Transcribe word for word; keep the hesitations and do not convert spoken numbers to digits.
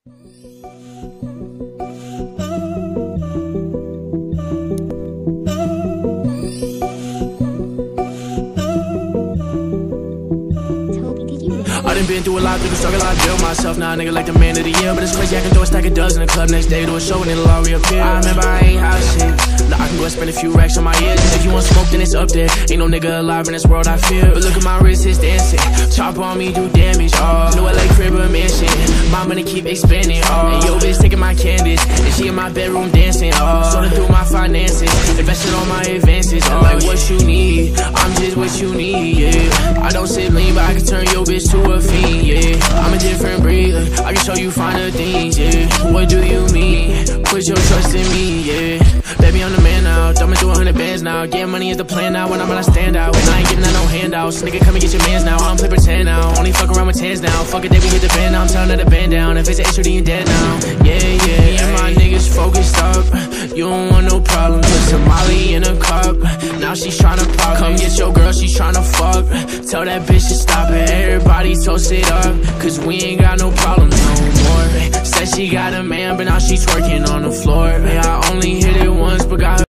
I done been through a lot, through the struggle, I built myself. Now, nigga, like the man of the year. But it's crazy, I can throw a stack of dubs in the club next day to a show and it'll all reappear. I remember I ain't house shit. Now I can go and spend a few racks on my ears. And if you want smoke, then it's up there. Ain't no nigga alive in this world, I fear. But look at my wrist, it's dancing. Chop on me, do damage, oh. New L A crib or mansion. My money keep expanding, oh. And yo, bitch taking my canvas. And she in my bedroom dancing, oh. Sorting through my finances. Invested on my advances, oh. Like what you need, I'm just what you need, yeah. I don't sit lean, but I can turn your bitch to a fiend, yeah. I'm a different breed, I can show you finer things, yeah. What do you mean? Put your trust in me, yeah. Baby, I'm the man now, thumbing through a hundred bands now. Getting money is the plan now, when I'm on a stand out. And I ain't giving out no handouts, nigga come and get your mans now. I don't play pretend now, only fuck around with tens now. Fuck it, they we hit the band now, I'm telling her to band down. If it's an issue, then you dead now, yeah, yeah. Me and my niggas focused up, you don't want no problems. Put some Molly in a cup, now she's tryna pop. Come get your girl, she's tryna fuck. Tell that bitch to stop it, everybody toast it up. Cause we ain't got no problems no more. Said she got a man, but now she's twerking on the floor. Yeah, I only hit it once, but got her